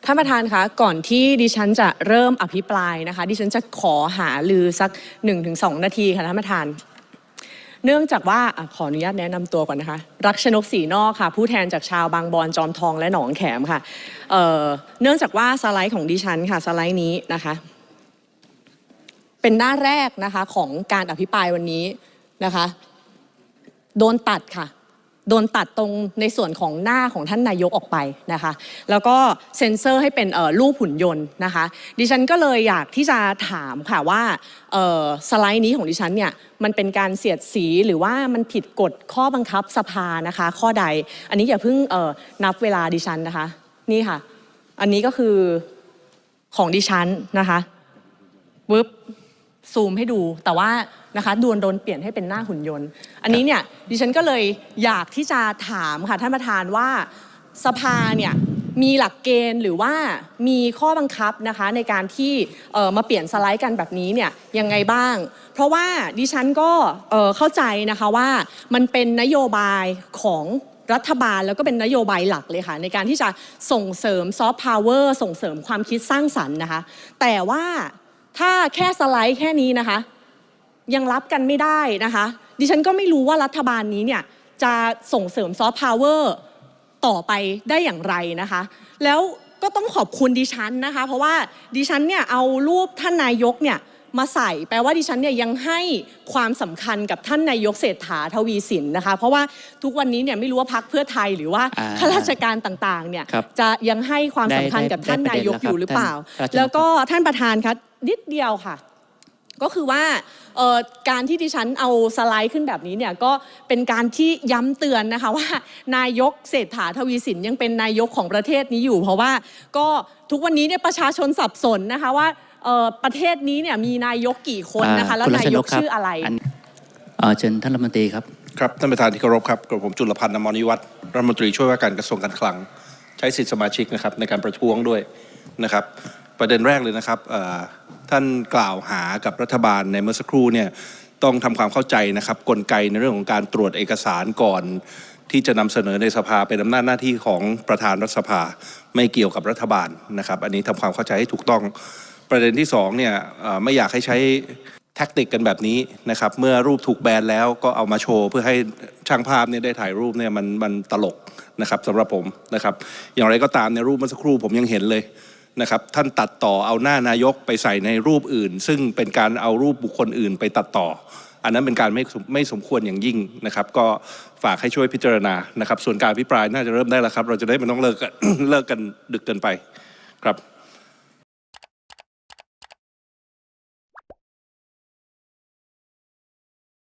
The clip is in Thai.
ท่านประธานคะก่อนที่ดิฉันจะเริ่มอภิปรายนะคะดิฉันจะขอหาลือสัก 1-2 นาทีค่ะท่านประธานเนื่องจากว่าขออนุญาตแนะนำตัวก่อนนะคะรักชนกศรีนอกค่ะผู้แทนจากชาวบางบอนจอมทองและหนองแขมค่ะเนื่องจากว่าสไลด์ของดิฉันค่ะสไลด์นี้นะคะเป็นหน้าแรกนะคะของการอภิปรายวันนี้นะคะโดนตัดค่ะโดนตัดตรงในส่วนของหน้าของท่านนายกออกไปนะคะแล้วก็เซ็นเซอร์ให้เป็นรูปหุ่นยนต์นะคะดิฉันก็เลยอยากที่จะถามค่ะว่าสไลด์นี้ของดิฉันเนี่ยมันเป็นการเสียดสีหรือว่ามันผิดกฎข้อบังคับสภานะคะข้อใดอันนี้อย่าเพิ่งนับเวลาดิฉันนะคะนี่ค่ะอันนี้ก็คือของดิฉันนะคะปึ๊บซูมให้ดูแต่ว่านะคะโดนเปลี่ยนให้เป็นหน้าหุ่นยนต์อันนี้เนี่ยดิฉันก็เลยอยากที่จะถามค่ะท่านประธานว่าสภาเนี่ยมีหลักเกณฑ์หรือว่ามีข้อบังคับนะคะในการที่มาเปลี่ยนสไลด์กันแบบนี้เนี่ยยังไงบ้างเพราะว่าดิฉันก็เข้าใจนะคะว่ามันเป็นนโยบายของรัฐบาลแล้วก็เป็นนโยบายหลักเลยค่ะในการที่จะส่งเสริมซอฟต์พาวเวอร์ส่งเสริมความคิดสร้างสรรค์นะคะแต่ว่าถ้าแค่สไลด์แค่นี้นะคะยังรับกันไม่ได้นะคะดิฉันก็ไม่รู้ว่ารัฐบาลนี้เนี่ยจะส่งเสริมซอฟต์พาวเวอร์ต่อไปได้อย่างไรนะคะแล้วก็ต้องขอบคุณดิฉันนะคะเพราะว่าดิฉันเนี่ยเอารูปท่านนายกเนี่ยมาใส่แปลว่าดิฉันเนี่ยยังให้ความสำคัญกับท่านนายกเศรษฐาทวีสินนะคะเพราะว่าทุกวันนี้เนี่ยไม่รู้ว่าพรรคเพื่อไทยหรือว่าข้าราชการต่างๆเนี่ยจะยังให้ความสำคัญกับท่านนายกอยู่หรือเปล่าแล้วก็ท่านประธานคะนิดเดียวค่ะก็คือว่าการที่ดิฉันเอาสไลด์ขึ้นแบบนี้เนี่ยก็เป็นการที่ย้ำเตือนนะคะว่านายกเศรษฐาทวีสินยังเป็นนายกของประเทศนี้อยู่เพราะว่าก็ทุกวันนี้เนี่ยประชาชนสับสนนะคะว่าประเทศนี้เนี่ยมีนายกกี่คนนะคะแล้วนายกชื่ออะไรเชิญท่านรัฐมนตรีครับครับท่านประธานที่เคารพครับกับผมจุลพันธ์อมรนิวัฒน์รัฐมนตรีช่วยว่าการกระทรวงการคลังใช้สิทธิสมาชิกนะครับในการประท้วงด้วยนะครับประเด็นแรกเลยนะครับท่านกล่าวหากับรัฐบาลในเมื่อสักครู่เนี่ยต้องทำความเข้าใจนะครับกลไกในเรื่องของการตรวจเอกสารก่อนที่จะนำเสนอในสภาเป็นอำนาจหน้าที่ของประธานรัฐสภาไม่เกี่ยวกับรัฐบาลนะครับอันนี้ทำความเข้าใจให้ถูกต้องประเด็นที่2เนี่ยไม่อยากให้ใช้แท็กติกกันแบบนี้นะครับเมื่อรูปถูกแบนแล้วก็เอามาโชว์เพื่อให้ช่างภาพเนี่ยได้ถ่ายรูปเนี่ยมันตลกนะครับสำหรับผมนะครับอย่างไรก็ตามในรูปเมื่อสักครู่ผมยังเห็นเลยนะครับท่านตัดต่อเอาหน้านายกไปใส่ในรูปอื่นซึ่งเป็นการเอารูปบุคคลอื่นไปตัดต่ออันนั้นเป็นการไม่สมควรอย่างยิ่งนะครับก็ฝากให้ช่วยพิจารณานะครับส่วนการอภิปรายน่าจะเริ่มได้แล้วครับเราจะได้ไม่ต้องเลิกกันดึกเกินไปครับ